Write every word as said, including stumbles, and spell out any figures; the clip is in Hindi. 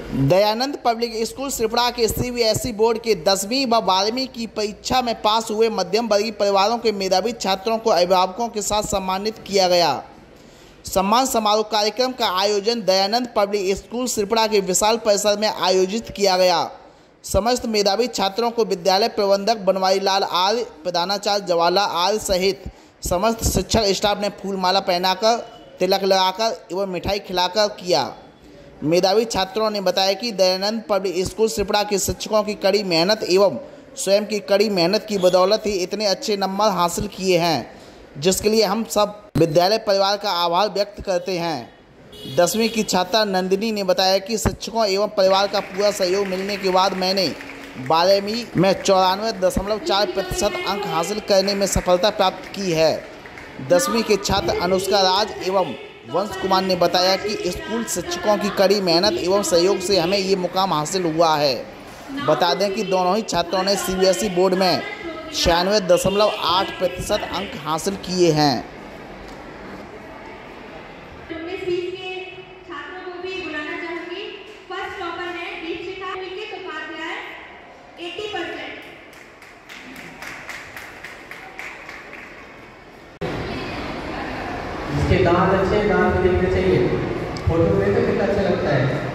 दयानंद पब्लिक स्कूल सिपड़ा के C B S E board के दसवीं व बारहवीं की परीक्षा में पास हुए मध्यम वर्गीय परिवारों के मेधावी छात्रों को अभिभावकों के साथ सम्मानित किया गया। सम्मान समारोह कार्यक्रम का आयोजन दयानंद पब्लिक स्कूल सिपड़ा के विशाल परिसर में आयोजित किया गया। समस्त मेधावी छात्रों को विद्यालय प्रबंधक बनवारी लाल आर्य, प्रधानाचार्य जवाहरलाल आर्य सहित समस्त शिक्षक स्टाफ ने फूलमाला पहनाकर, तिलक लगाकर एवं मिठाई खिलाकर किया। मेधावी छात्रों ने बताया कि दयानंद पब्लिक स्कूल सिपड़ा के शिक्षकों की कड़ी मेहनत एवं स्वयं की कड़ी मेहनत की बदौलत ही इतने अच्छे नंबर हासिल किए हैं, जिसके लिए हम सब विद्यालय परिवार का आभार व्यक्त करते हैं। दसवीं की छात्रा नंदिनी ने बताया कि शिक्षकों एवं परिवार का पूरा सहयोग मिलने के बाद मैंने बारहवीं में चौरानवे दशमलव चार प्रतिशत अंक हासिल करने में सफलता प्राप्त की है। दसवीं के छात्र अनुष्का राज एवं वंश कुमार ने बताया कि स्कूल शिक्षकों की कड़ी मेहनत एवं सहयोग से हमें ये मुकाम हासिल हुआ है। बता दें कि दोनों ही छात्रों ने C B S E board में छियानवे दशमलव आठ प्रतिशत अंक हासिल किए हैं। जिसके दांत अच्छे हैं, दांत भी देखने चाहिए। फोटो में तो कितना अच्छा लगता है।